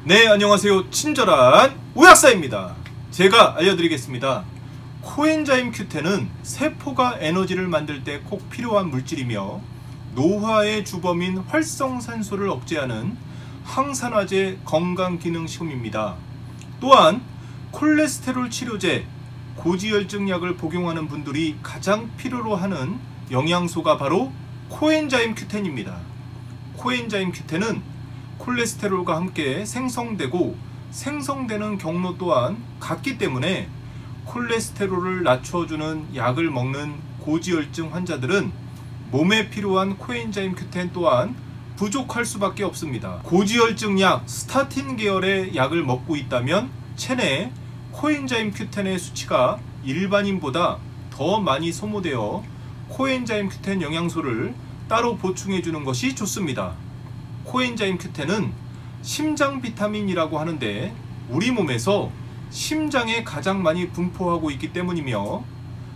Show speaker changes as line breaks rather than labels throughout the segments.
네, 안녕하세요. 친절한 의학사입니다. 제가 알려드리겠습니다. 코엔자임 Q10은 세포가 에너지를 만들 때 꼭 필요한 물질이며 노화의 주범인 활성산소를 억제하는 항산화제 건강기능식품입니다. 또한 콜레스테롤 치료제, 고지혈증 약을 복용하는 분들이 가장 필요로 하는 영양소가 바로 코엔자임 Q10입니다. 코엔자임 Q10은 콜레스테롤과 함께 생성되고 생성되는 경로 또한 같기 때문에 콜레스테롤을 낮춰주는 약을 먹는 고지혈증 환자들은 몸에 필요한 코엔자임 Q10 또한 부족할 수밖에 없습니다. 고지혈증 약 스타틴 계열의 약을 먹고 있다면 체내에 코엔자임 Q10의 수치가 일반인보다 더 많이 소모되어 코엔자임 Q10 영양소를 따로 보충해 주는 것이 좋습니다. 코엔자임 Q10은 심장 비타민이라고 하는데 우리 몸에서 심장에 가장 많이 분포하고 있기 때문이며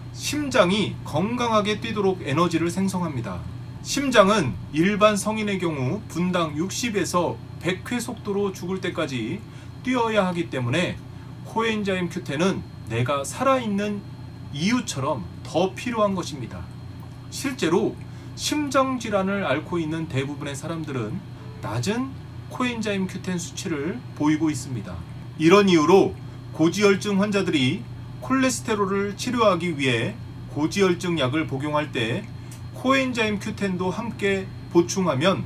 심장이 건강하게 뛰도록 에너지를 생성합니다. 심장은 일반 성인의 경우 분당 60에서 100회 속도로 죽을 때까지 뛰어야 하기 때문에 코엔자임 Q10은 내가 살아있는 이유처럼 더 필요한 것입니다. 실제로 심장질환을 앓고 있는 대부분의 사람들은 낮은 코엔자임 Q10 수치를 보이고 있습니다. 이런 이유로 고지혈증 환자들이 콜레스테롤을 치료하기 위해 고지혈증 약을 복용할 때 코엔자임 Q10도 함께 보충하면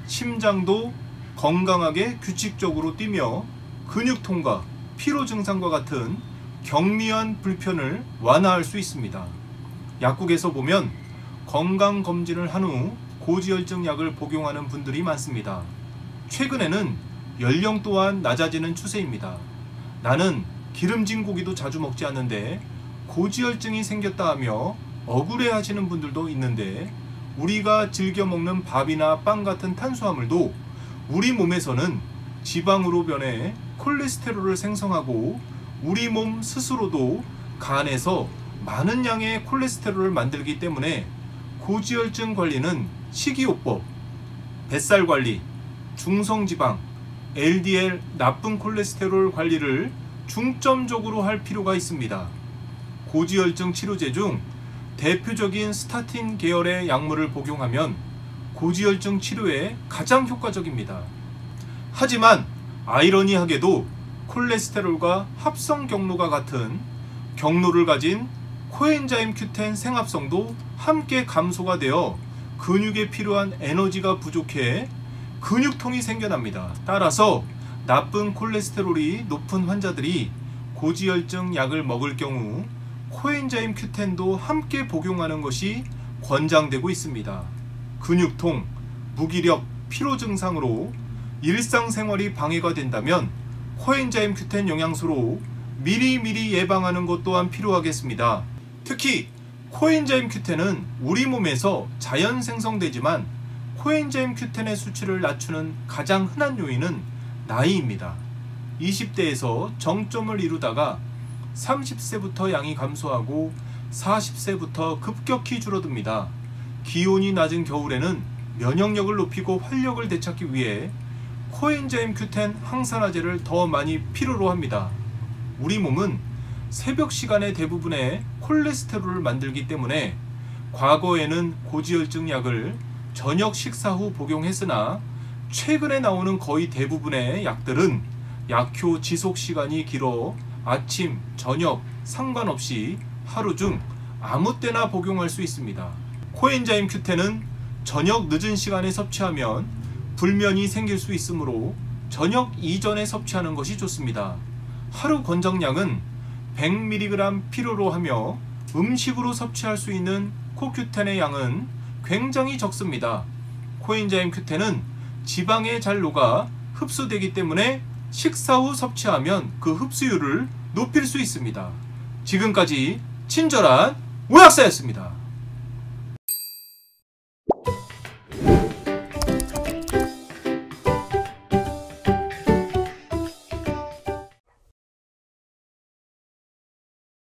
심장도 건강하게 규칙적으로 뛰며 근육통과 피로 증상과 같은 경미한 불편을 완화할 수 있습니다. 약국에서 보면 건강검진을 한 후 고지혈증 약을 복용하는 분들이 많습니다. 최근에는 연령 또한 낮아지는 추세입니다. 나는 기름진 고기도 자주 먹지 않는데 고지혈증이 생겼다 하며 억울해 하시는 분들도 있는데 우리가 즐겨 먹는 밥이나 빵 같은 탄수화물도 우리 몸에서는 지방으로 변해 콜레스테롤을 생성하고 우리 몸 스스로도 간에서 많은 양의 콜레스테롤을 만들기 때문에 고지혈증 관리는 식이요법, 뱃살관리, 중성지방, LDL 나쁜 콜레스테롤 관리를 중점적으로 할 필요가 있습니다. 고지혈증 치료제 중 대표적인 스타틴 계열의 약물을 복용하면 고지혈증 치료에 가장 효과적입니다. 하지만 아이러니하게도 콜레스테롤과 합성 경로가 같은 경로를 가진 코엔자임 Q10 생합성도 함께 감소가 되어 근육에 필요한 에너지가 부족해 근육통이 생겨납니다. 따라서 나쁜 콜레스테롤이 높은 환자들이 고지혈증 약을 먹을 경우 코엔자임 Q10도 함께 복용하는 것이 권장되고 있습니다. 근육통, 무기력, 피로 증상으로 일상생활이 방해가 된다면 코엔자임 Q10 영양소로 미리미리 예방하는 것 또한 필요하겠습니다. 특히 코엔자임 Q10은 우리 몸에서 자연 생성되지만 코엔자임 Q10의 수치를 낮추는 가장 흔한 요인은 나이입니다. 20대에서 정점을 이루다가 30세부터 양이 감소하고 40세부터 급격히 줄어듭니다. 기온이 낮은 겨울에는 면역력을 높이고 활력을 되찾기 위해 코엔자임 Q10 항산화제를 더 많이 필요로 합니다. 우리 몸은 새벽 시간에 대부분의 콜레스테롤을 만들기 때문에 과거에는 고지혈증 약을 저녁 식사 후 복용했으나 최근에 나오는 거의 대부분의 약들은 약효 지속 시간이 길어 아침, 저녁 상관없이 하루 중 아무 때나 복용할 수 있습니다. 코엔자임 Q10은 저녁 늦은 시간에 섭취하면 불면이 생길 수 있으므로 저녁 이전에 섭취하는 것이 좋습니다. 하루 권장량은 100mg 필요로 하며 음식으로 섭취할 수 있는 코Q10의 양은 굉장히 적습니다. 코엔자임 Q10은 지방에 잘 녹아 흡수되기 때문에 식사 후 섭취하면 그 흡수율을 높일 수 있습니다. 지금까지 친절한 의학사였습니다.